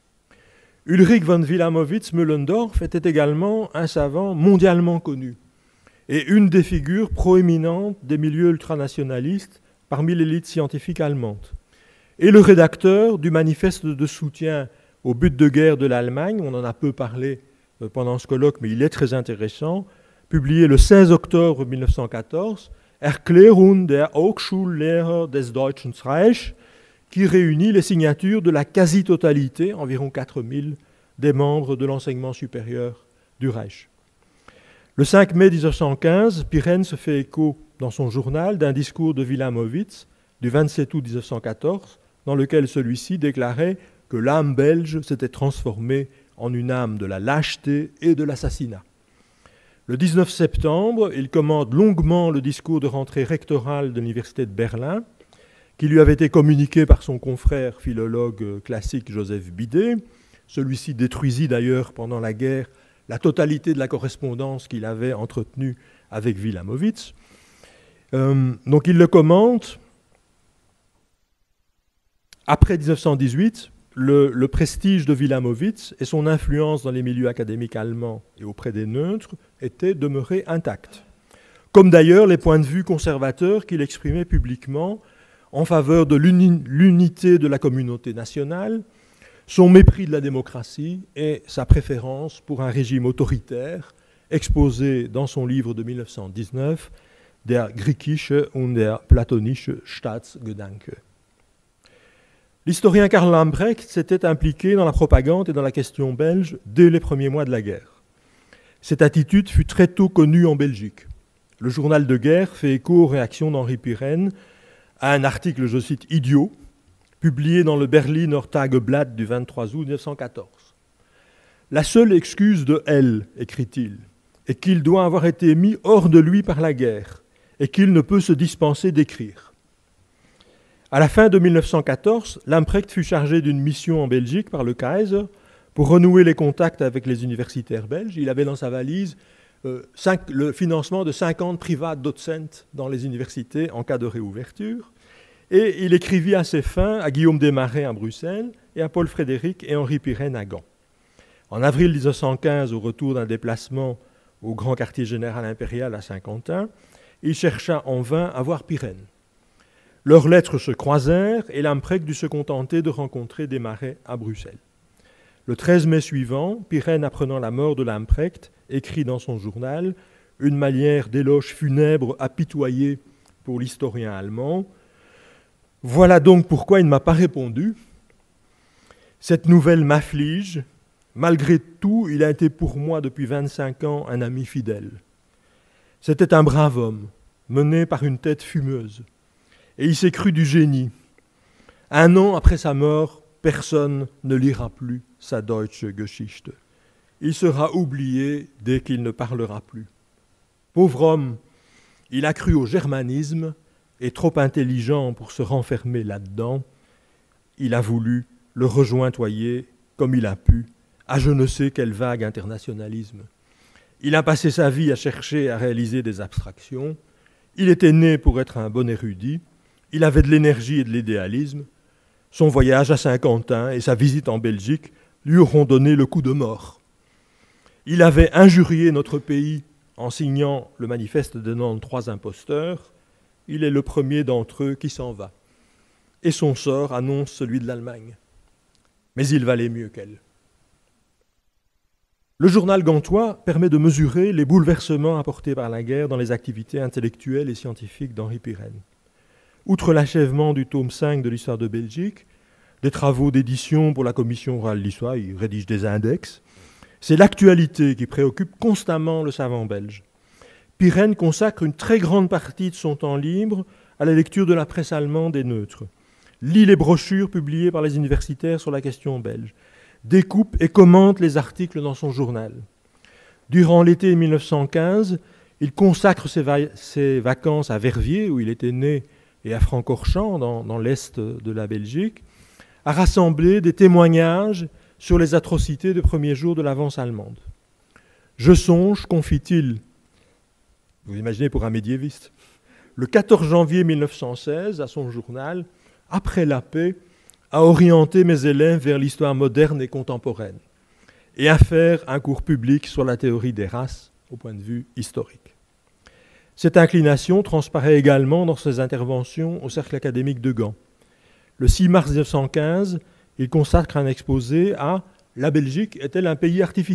Ulrich von Wilamowitz-Mühlendorf était également un savant mondialement connu et une des figures proéminentes des milieux ultranationalistes parmi l'élite scientifique allemande, et le rédacteur du manifeste de soutien au but de guerre de l'Allemagne, on en a peu parlé pendant ce colloque, mais il est très intéressant, publié le seize octobre mille neuf cent quatorze, Erklärung der Hochschullehrer des Deutschen Reichs, qui réunit les signatures de la quasi-totalité, environ quatre mille, des membres de l'enseignement supérieur du Reich. Le cinq mai mille neuf cent quinze, Pirenne se fait écho dans son journal d'un discours de Wilamowitz du vingt-sept août mille neuf cent quatorze, dans lequel celui-ci déclarait que l'âme belge s'était transformée en une âme de la lâcheté et de l'assassinat. Le dix-neuf septembre, il commente longuement le discours de rentrée rectorale de l'Université de Berlin, qui lui avait été communiqué par son confrère philologue classique Joseph Bidet. Celui-ci détruisit d'ailleurs pendant la guerre la totalité de la correspondance qu'il avait entretenue avec Wilamowitz. Euh, donc il le commente. Après mille neuf cent dix-huit, le, le prestige de Wilamowitz et son influence dans les milieux académiques allemands et auprès des neutres étaient demeurés intacts. comme d'ailleurs les points de vue conservateurs qu'il exprimait publiquement en faveur de l'uni- l'unité de la communauté nationale, son mépris de la démocratie et sa préférence pour un régime autoritaire, exposé dans son livre de mille neuf cent dix-neuf, Der griechische und der platonische Staatsgedanke. L'historien Karl Lamprecht s'était impliqué dans la propagande et dans la question belge dès les premiers mois de la guerre. Cette attitude fut très tôt connue en Belgique. Le journal de guerre fait écho aux réactions d'Henri Pirenne à un article, je cite, idiot, publié dans le Berliner Tageblatt du vingt-trois août mille neuf cent quatorze. La seule excuse de L, écrit-il, est qu'il doit avoir été mis hors de lui par la guerre et qu'il ne peut se dispenser d'écrire. À la fin de mille neuf cent quatorze, Lamprecht fut chargé d'une mission en Belgique par le Kaiser pour renouer les contacts avec les universitaires belges. Il avait dans sa valise euh, cinq, le financement de cinquante privats docents dans les universités en cas de réouverture. Et il écrivit à ses fins à Guillaume Desmarais à Bruxelles et à Paul Frédéric et Henri Pirenne à Gand. En avril mille neuf cent quinze, au retour d'un déplacement au grand quartier général impérial à Saint-Quentin, il chercha en vain à voir Pirenne. Leurs lettres se croisèrent et Lamprecht dut se contenter de rencontrer Desmarais à Bruxelles. Le treize mai suivant, Pirenne, apprenant la mort de Lamprecht, écrit dans son journal une manière d'éloge funèbre apitoyée pour l'historien allemand. « Voilà donc pourquoi il ne m'a pas répondu. Cette nouvelle m'afflige. Malgré tout, il a été pour moi depuis vingt-cinq ans un ami fidèle. C'était un brave homme, mené par une tête fumeuse. Et il s'est cru du génie. Un an après sa mort, personne ne lira plus sa Deutsche Geschichte. Il sera oublié dès qu'il ne parlera plus. Pauvre homme, il a cru au germanisme et trop intelligent pour se renfermer là-dedans, il a voulu le rejointoyer comme il a pu à je ne sais quel vague internationalisme. Il a passé sa vie à chercher à réaliser des abstractions. Il était né pour être un bon érudit. Il avait de l'énergie et de l'idéalisme. Son voyage à Saint-Quentin et sa visite en Belgique lui auront donné le coup de mort. Il avait injurié notre pays en signant le manifeste des quatre-vingt-treize imposteurs. Il est le premier d'entre eux qui s'en va. Et son sort annonce celui de l'Allemagne. Mais il valait mieux qu'elle. Le journal gantois permet de mesurer les bouleversements apportés par la guerre dans les activités intellectuelles et scientifiques d'Henri Pirenne. Outre l'achèvement du tome cinq de l'histoire de Belgique, des travaux d'édition pour la commission orale d'histoire, il rédige des index, c'est l'actualité qui préoccupe constamment le savant belge. Pirenne consacre une très grande partie de son temps libre à la lecture de la presse allemande et neutre, lit les brochures publiées par les universitaires sur la question belge, découpe et commente les articles dans son journal. Durant l'été mille neuf cent quinze, il consacre ses, va- ses vacances à Verviers, où il était né, et à Francorchamps, dans, dans l'est de la Belgique, à rassembler des témoignages sur les atrocités des premiers jours de l'avance allemande. Je songe, confie-t-il, vous imaginez pour un médiéviste, le quatorze janvier mille neuf cent seize, à son journal, après la paix, à orienter mes élèves vers l'histoire moderne et contemporaine et à faire un cours public sur la théorie des races au point de vue historique. Cette inclination transparaît également dans ses interventions au Cercle académique de Gand. Le six mars mille neuf cent quinze, il consacre un exposé à « La Belgique est-elle un pays artificiel ?»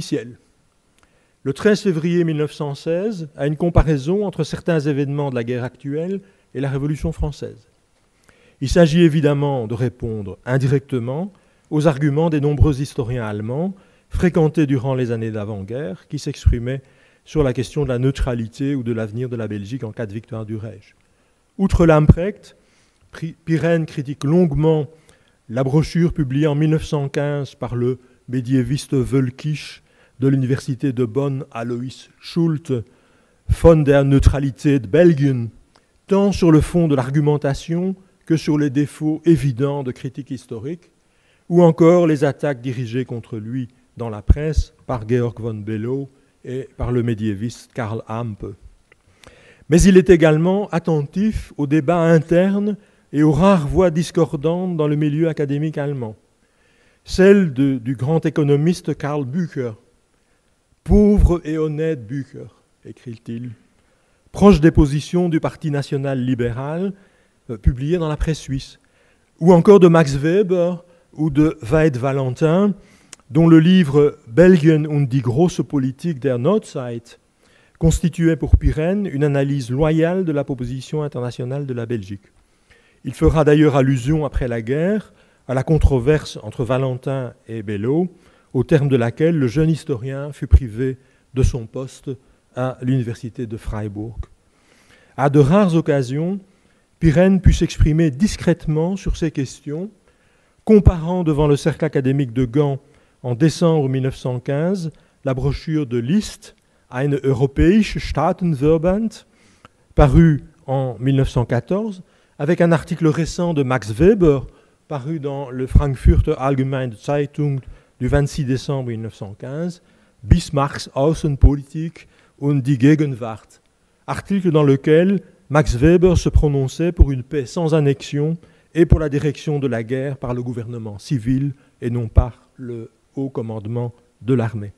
Le treize février mille neuf cent seize, à une comparaison entre certains événements de la guerre actuelle et la Révolution française. Il s'agit évidemment de répondre indirectement aux arguments des nombreux historiens allemands fréquentés durant les années d'avant-guerre qui s'exprimaient sur la question de la neutralité ou de l'avenir de la Belgique en cas de victoire du Reich. Outre Lamprecht, Pirenne critique longuement la brochure publiée en mille neuf cent quinze par le médiéviste Völkisch de l'université de Bonn, Alois Schulte, von der Neutralität Belgien, tant sur le fond de l'argumentation que sur les défauts évidents de critique historique, ou encore les attaques dirigées contre lui dans la presse par Georg von Below et par le médiéviste Karl Hampe. Mais il est également attentif aux débats internes et aux rares voix discordantes dans le milieu académique allemand. Celle de, du grand économiste Karl Bücher. « Pauvre et honnête Bücher », écrit-il, proche des positions du Parti national libéral, euh, publiées dans la presse suisse, ou encore de Max Weber ou de Veit Valentin, dont le livre Belgien und die große Politik der Neuzeit constituait pour Pirenne une analyse loyale de la position internationale de la Belgique. Il fera d'ailleurs allusion après la guerre à la controverse entre Valentin et Bello, au terme de laquelle le jeune historien fut privé de son poste à l'université de Freiburg. À de rares occasions, Pirenne put s'exprimer discrètement sur ces questions, comparant devant le cercle académique de Gand en décembre mille neuf cent quinze la brochure de Liszt, Eine Europäische Staatenverband, parue en mille neuf cent quatorze, avec un article récent de Max Weber, paru dans le Frankfurter Allgemeine Zeitung du vingt-six décembre mille neuf cent quinze, Bismarcks Außenpolitik und die Gegenwart, article dans lequel Max Weber se prononçait pour une paix sans annexion et pour la direction de la guerre par le gouvernement civil et non par le haut commandement de l'armée.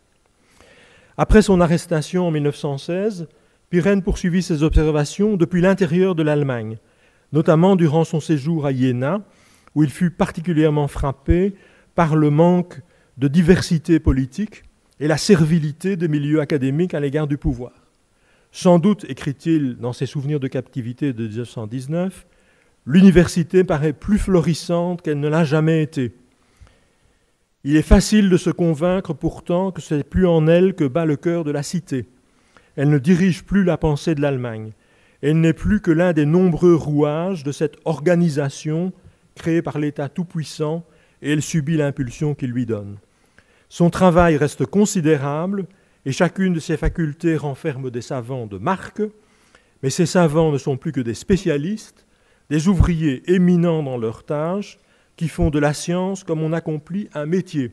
Après son arrestation en mille neuf cent seize, Pirenne poursuivit ses observations depuis l'intérieur de l'Allemagne, notamment durant son séjour à Iéna, où il fut particulièrement frappé par le manque de diversité politique et la servilité des milieux académiques à l'égard du pouvoir. Sans doute, écrit-il dans ses souvenirs de captivité de mille neuf cent dix-neuf, l'université paraît plus florissante qu'elle ne l'a jamais été. Il est facile de se convaincre pourtant que ce n'est plus en elle que bat le cœur de la cité. Elle ne dirige plus la pensée de l'Allemagne. Elle n'est plus que l'un des nombreux rouages de cette organisation créée par l'État tout-puissant et elle subit l'impulsion qu'il lui donne. Son travail reste considérable et chacune de ses facultés renferme des savants de marque, mais ces savants ne sont plus que des spécialistes, des ouvriers éminents dans leurs tâches qui font de la science comme on accomplit un métier.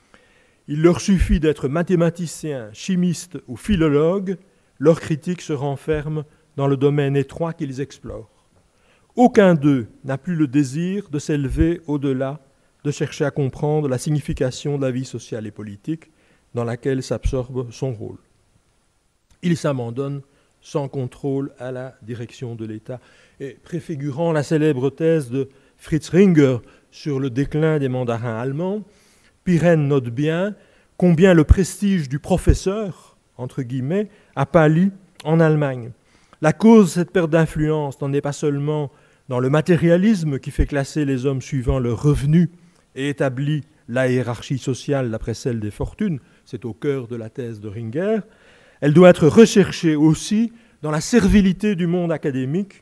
Il leur suffit d'être mathématiciens, chimistes ou philologues, leur critique se renferme dans le domaine étroit qu'ils explorent. Aucun d'eux n'a plus le désir de s'élever au-delà, de chercher à comprendre la signification de la vie sociale et politique dans laquelle s'absorbe son rôle. Il s'abandonne sans contrôle à la direction de l'État. Et préfigurant la célèbre thèse de Fritz Ringer sur le déclin des mandarins allemands, Pirenne note bien combien le prestige du professeur, entre guillemets, a pâli en Allemagne. La cause de cette perte d'influence n'en est pas seulement dans le matérialisme qui fait classer les hommes suivant leurs revenus et établit la hiérarchie sociale d'après celle des fortunes, c'est au cœur de la thèse de Ringer, elle doit être recherchée aussi dans la servilité du monde académique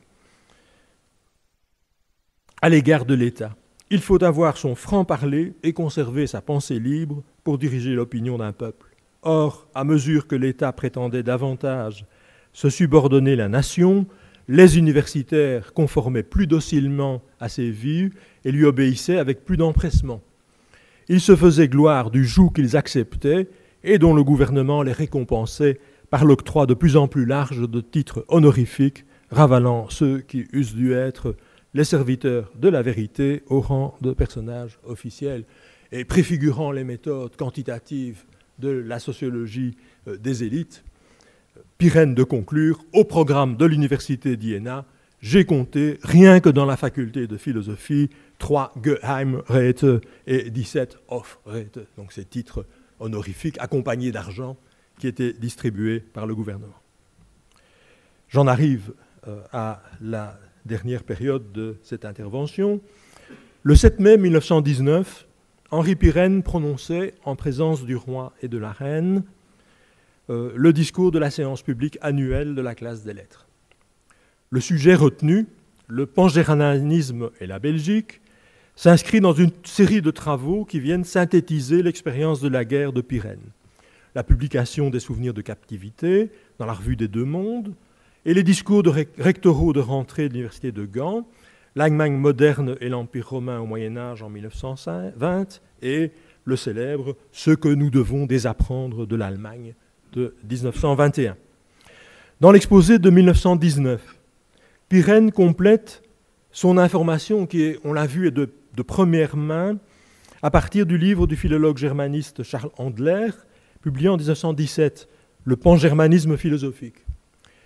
à l'égard de l'État. Il faut avoir son franc-parler et conserver sa pensée libre pour diriger l'opinion d'un peuple. Or, à mesure que l'État prétendait davantage se subordonner la nation, les universitaires conformaient plus docilement à ses vues et lui obéissaient avec plus d'empressement. Ils se faisaient gloire du joug qu'ils acceptaient et dont le gouvernement les récompensait par l'octroi de plus en plus large de titres honorifiques, ravalant ceux qui eussent dû être les serviteurs de la vérité au rang de personnages officiels et préfigurant les méthodes quantitatives de la sociologie des élites. Pirenne de conclure, au programme de l'université d'Iéna, j'ai compté, rien que dans la faculté de philosophie, trois Geheimräte et dix-sept Hofräte, donc ces titres honorifiques accompagnés d'argent qui étaient distribués par le gouvernement. J'en arrive euh, à la dernière période de cette intervention. Le sept mai mille neuf cent dix-neuf, Henri Pirenne prononçait, en présence du roi et de la reine, euh, le discours de la séance publique annuelle de la classe des lettres. Le sujet retenu, le pangéranianisme et la Belgique, s'inscrit dans une série de travaux qui viennent synthétiser l'expérience de la guerre de Pirenne. La publication des souvenirs de captivité dans la revue des Deux Mondes et les discours de rectoraux de rentrée de l'université de Gand, l'Allemagne moderne et l'Empire romain au Moyen-Âge en mille neuf cent vingt et le célèbre « Ce que nous devons désapprendre de l'Allemagne » de mille neuf cent vingt et un. Dans l'exposé de mille neuf cent dix-neuf, Pirenne complète son information qui est, on l'a vu, est de, de première main à partir du livre du philologue germaniste Charles Handler, publié en mille neuf cent dix-sept, Le pangermanisme philosophique.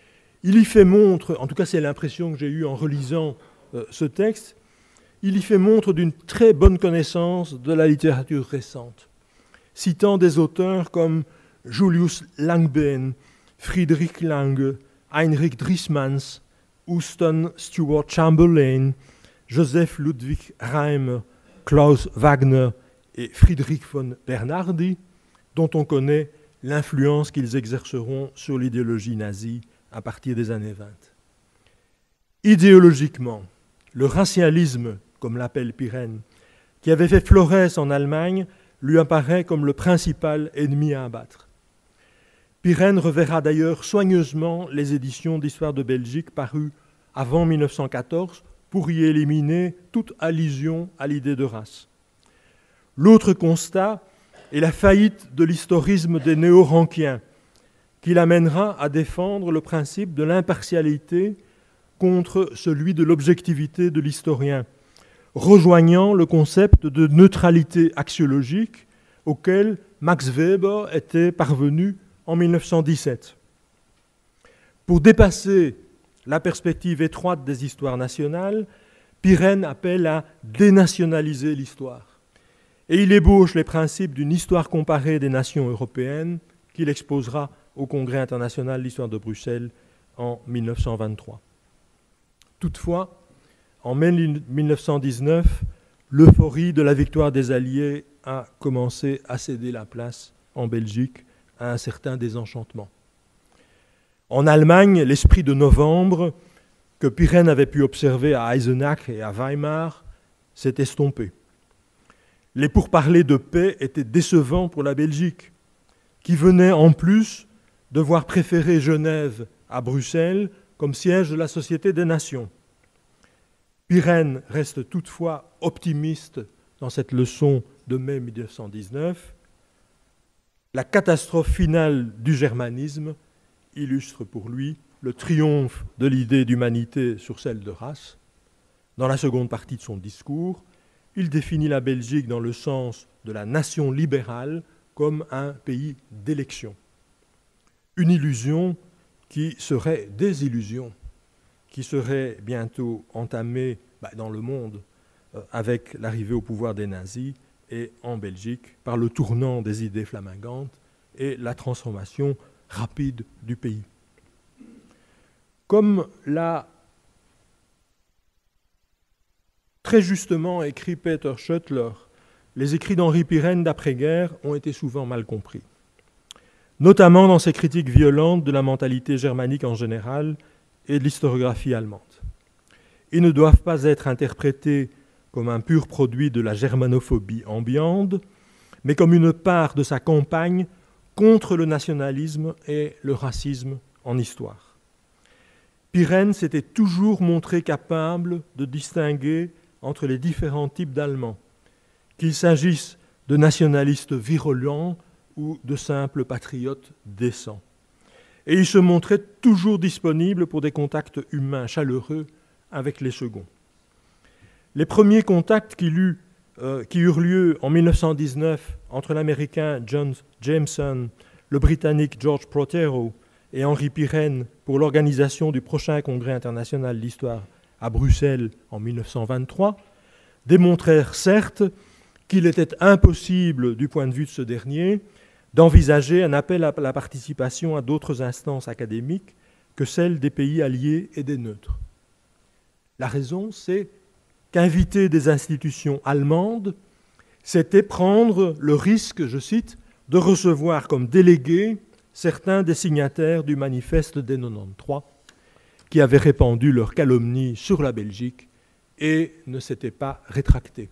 Il y fait montre, en tout cas c'est l'impression que j'ai eue en relisant euh, ce texte, il y fait montre d'une très bonne connaissance de la littérature récente, citant des auteurs comme Julius Langben, Friedrich Lange, Heinrich Driesmans, Houston Stewart Chamberlain, Joseph Ludwig Reimer, Klaus Wagner et Friedrich von Bernhardi, dont on connaît l'influence qu'ils exerceront sur l'idéologie nazie à partir des années vingt. Idéologiquement, le racialisme, comme l'appelle Pirenne, qui avait fait florès en Allemagne, lui apparaît comme le principal ennemi à abattre. Pirenne reverra d'ailleurs soigneusement les éditions d'Histoire de Belgique parues avant mille neuf cent quatorze pour y éliminer toute allusion à l'idée de race. L'autre constat est la faillite de l'historisme des néo-rankiens, qui l'amènera à défendre le principe de l'impartialité contre celui de l'objectivité de l'historien, rejoignant le concept de neutralité axiologique auquel Max Weber était parvenu en mille neuf cent dix-sept. Pour dépasser la perspective étroite des histoires nationales, Pirenne appelle à dénationaliser l'histoire. Et il ébauche les principes d'une histoire comparée des nations européennes qu'il exposera au Congrès international de l'histoire de Bruxelles en mille neuf cent vingt-trois. Toutefois, en mai mille neuf cent dix-neuf, l'euphorie de la victoire des Alliés a commencé à céder la place en Belgique à un certain désenchantement. En Allemagne, l'esprit de novembre que Pirenne avait pu observer à Eisenach et à Weimar s'est estompé. Les pourparlers de paix étaient décevants pour la Belgique, qui venait en plus de voir préférer Genève à Bruxelles comme siège de la Société des Nations. Pirenne reste toutefois optimiste dans cette leçon de mai mille neuf cent dix-neuf. La catastrophe finale du germanisme illustre pour lui le triomphe de l'idée d'humanité sur celle de race. Dans la seconde partie de son discours, il définit la Belgique dans le sens de la nation libérale comme un pays d'élection. Une illusion qui serait désillusion, qui serait bientôt entamée bah, dans le monde euh, avec l'arrivée au pouvoir des nazis et en Belgique par le tournant des idées flamingantes et la transformation rapide du pays. Comme l'a très justement écrit Peter Schoettler, les écrits d'Henri Pirenne d'après-guerre ont été souvent mal compris, notamment dans ses critiques violentes de la mentalité germanique en général et de l'historiographie allemande. Ils ne doivent pas être interprétés comme un pur produit de la germanophobie ambiante, mais comme une part de sa campagne contre le nationalisme et le racisme en histoire. Pirenne s'était toujours montré capable de distinguer entre les différents types d'Allemands, qu'il s'agisse de nationalistes virulents ou de simples patriotes décents. Et il se montrait toujours disponible pour des contacts humains chaleureux avec les seconds. Les premiers contacts qu'il eut, euh, qui eurent lieu en mille neuf cent dix-neuf entre l'Américain John Jameson, le Britannique George Prothero et Henri Pirenne pour l'organisation du prochain Congrès international d'histoire à Bruxelles en mille neuf cent vingt-trois, démontrèrent certes qu'il était impossible, du point de vue de ce dernier, d'envisager un appel à la participation à d'autres instances académiques que celles des pays alliés et des neutres. La raison, c'est qu'inviter des institutions allemandes, c'était prendre le risque, je cite, de recevoir comme délégués certains des signataires du manifeste des quatre-vingt-treize qui avaient répandu leurs calomnies sur la Belgique et ne s'étaient pas rétractés.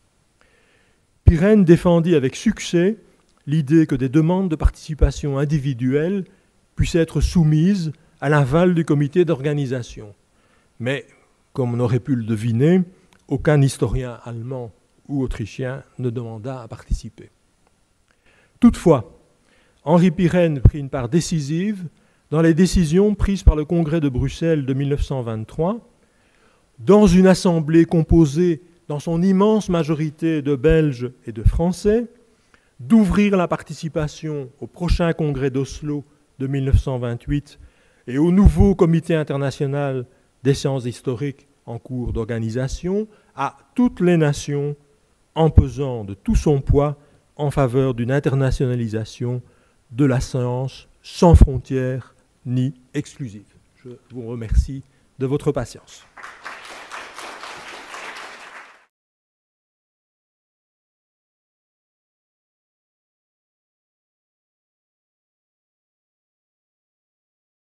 Pirenne défendit avec succès l'idée que des demandes de participation individuelle puissent être soumises à l'aval du comité d'organisation. Mais, comme on aurait pu le deviner, aucun historien allemand ou autrichien ne demanda à participer. Toutefois, Henri Pirenne prit une part décisive dans les décisions prises par le Congrès de Bruxelles de mille neuf cent vingt-trois, dans une assemblée composée dans son immense majorité de Belges et de Français, d'ouvrir la participation au prochain Congrès d'Oslo de mille neuf cent vingt-huit et au nouveau Comité international des sciences historiques en cours d'organisation, à toutes les nations en pesant de tout son poids en faveur d'une internationalisation de la science sans frontières ni exclusive. Je vous remercie de votre patience.